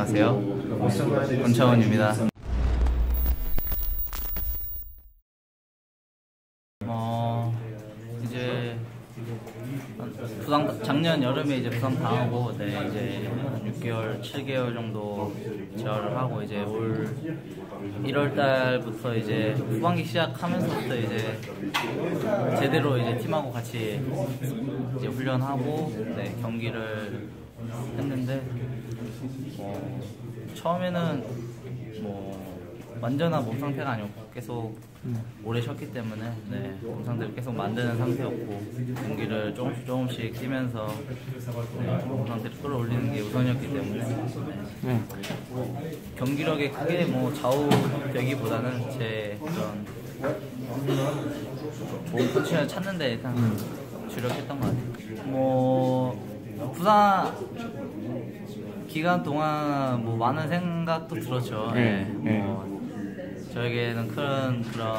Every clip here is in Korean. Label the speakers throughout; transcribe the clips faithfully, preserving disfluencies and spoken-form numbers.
Speaker 1: 안녕하세요. 권창훈입니다. 어 이제 부상 작년 여름에 이제 부상 당하고 네 이제 한 육 개월, 칠 개월 정도 재활을 하고 이제 올 일월 달부터 이제 후반기 시작하면서부터 이제 제대로 이제 팀하고 같이 이제 훈련하고 네 경기를 했는데 어, 처음에는 뭐 완전한 몸 상태가 아니었고 계속 음. 오래 쉬었기 때문에 네, 몸 상태를 계속 만드는 상태였고 경기를 조금씩 조금씩 뛰면서 네, 몸 상태를 끌어올리는 게 우선이었기 때문에 네. 네. 경기력에 크게 뭐 좌우되기보다는 제 그런 좋은 포지션을 찾는 데 일단 음. 주력했던 것 같아요. 뭐 부상 기간 동안 뭐 많은 생각도 들었죠. 네. 네. 뭐 저에게는 큰 그런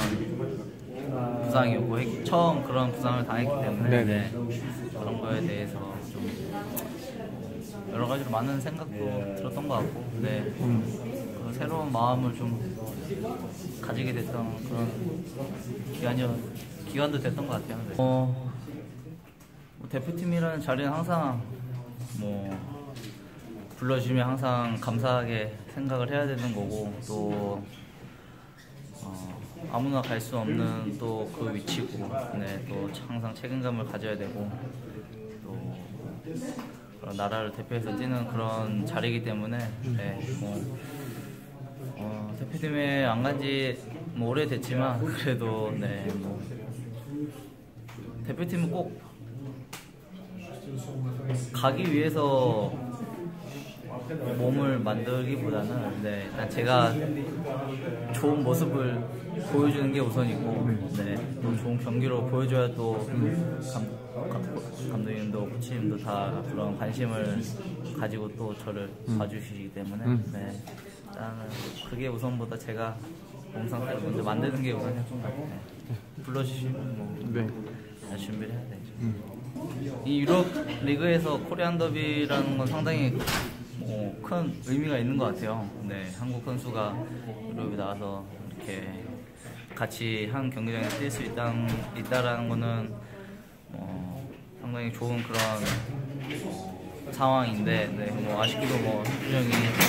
Speaker 1: 부상이었고 처음 그런 부상을 당했기 때문에 네. 그런 거에 대해서 좀 여러 가지로 많은 생각도 들었던 것 같고 네. 음. 그 새로운 마음을 좀 가지게 됐던 그런 기간이 기간도 됐던 것 같아요. 네. 어, 뭐 대표팀이라는 자리는 항상 뭐 불러주시면 항상 감사하게 생각을 해야 되는 거고 또 어, 아무나 갈 수 없는 또 그 위치고 네, 또 항상 책임감을 가져야 되고 또 그런 나라를 대표해서 뛰는 그런 자리이기 때문에 네, 뭐, 어, 대표팀에 안 간 지 뭐 오래됐지만 그래도 네, 뭐, 대표팀은 꼭 가기 위해서 몸을 만들기보다는 네, 일단 제가 좋은 모습을 보여주는 게 우선이고 네, 또 좋은 경기로 보여줘야 또 감, 감, 감독님도 코치님도 다 그런 관심을 가지고 또 저를 음. 봐주시기 때문에 네, 일단은 그게 우선보다 제가 몸 상태를 먼저 만드는 게 우선이었던 것 같아요. 네, 불러주시면 뭐 네. 준비를 해야 되죠. 음. 이 유럽 리그에서 코리안 더비라는 건 상당히 어, 큰 의미가 있는 것 같아요. 네, 한국 선수가 유럽에 나와서 이렇게 같이 한 경기장에 뛸 수 있다라는 거는 어, 상당히 좋은 그런 어, 상황인데 네, 뭐 아쉽게도 뭐 현준형이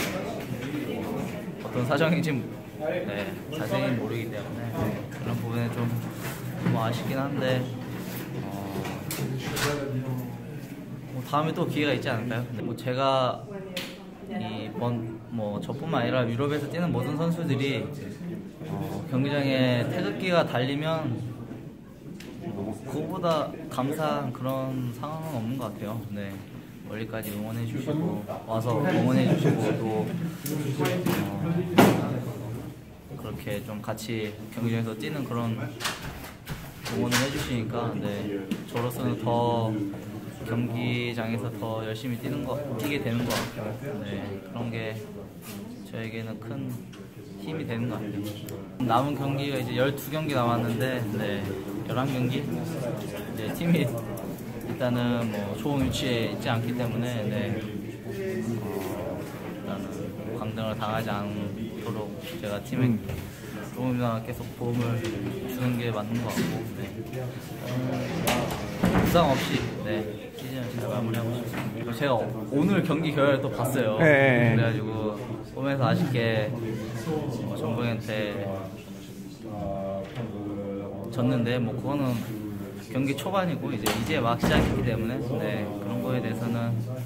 Speaker 1: 뭐 어떤 사정인지 네, 자세히 모르기 때문에 네, 그런 부분에 좀 뭐 아쉽긴 한데 어, 뭐 다음에 또 기회가 있지 않을까요? 뭐 제가 이번 뭐 저뿐만 아니라 유럽에서 뛰는 모든 선수들이 어, 경기장에 태극기가 달리면 뭐 그거보다 감사한 그런 상황은 없는 것 같아요. 네, 멀리까지 응원해 주시고 와서 응원해 주시고 또 어, 그렇게 좀 같이 경기장에서 뛰는 그런 응원을 해주시니까 네, 저로서는 더 경기장에서 더 열심히 뛰는 거, 뛰게 되는 것 같고 네, 그런 게 저에게는 큰 힘이 되는 것 같아요. 남은 경기가 이제 열두 경기 남았는데 네, 열한 경기? 이제 팀이 일단은 뭐 좋은 위치에 있지 않기 때문에 네, 어, 일단은 강등을 당하지 않도록 제가 팀에 음. 조금이나 계속 도움을 주는 게 맞는 것 같고 네. 어, 부상 없이 네, 시즌을 잘 마무리하고 싶습니다. 제가 오늘 경기 결과를 또 봤어요. 네. 그래가지고 보면서 아쉽게 어, 전북한테 졌는데 뭐 그거는 경기 초반이고 이제 이제 막 시작했기 때문에 네, 그런 거에 대해서는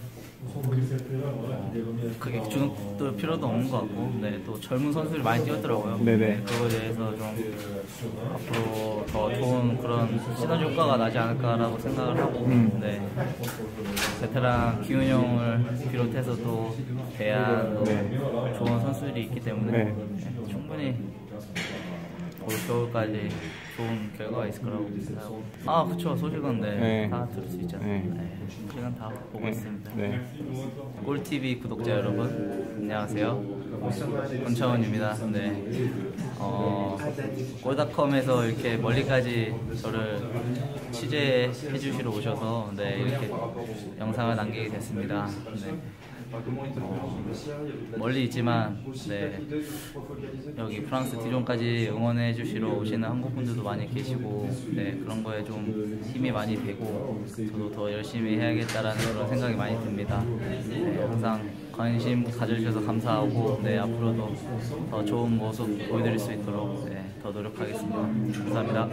Speaker 1: 크게 주는 또 필요도 없는 것 같고 네, 또 젊은 선수들이 많이 뛰었더라고요. 네, 그거에 대해서 좀 앞으로 더 좋은 그런 시너지 효과가 나지 않을까라고 생각을 하고 음. 네, 베테랑 기훈형을 비롯해서 또 대한 네. 좋은 선수들이 있기 때문에 네. 네, 충분히 올 겨울까지 좋은 결과가 있을 거라고 생각하고 아 그쵸 소식은 네, 네. 다 들을 수 있죠. 네. 네. 소식은 다 보고 네. 있습니다. 네. 꼴티비 구독자 여러분 안녕하세요. 권창훈입니다. 네. 어, 골닷컴에서 이렇게 멀리까지 저를 취재해 주시러 오셔서 네, 이렇게 영상을 남기게 됐습니다. 네. 어, 멀리 있지만 네, 여기 프랑스 디존까지 응원해 주시러 오시는 한국 분들도 많이 계시고 네, 그런 거에 좀 힘이 많이 되고 저도 더 열심히 해야겠다라는 그런 생각이 많이 듭니다. 네, 항상 관심 가져주셔서 감사하고 네, 앞으로도 더 좋은 모습 보여드릴 수 있도록 네, 더 노력하겠습니다. 감사합니다.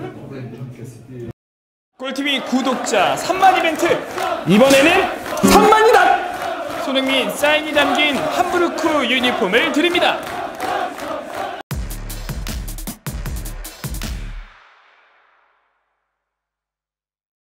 Speaker 2: 골티비 구독자 삼만 이벤트, 이번에는 삼만이다! 손흥민 사인이 담긴 함부르크 유니폼을 드립니다.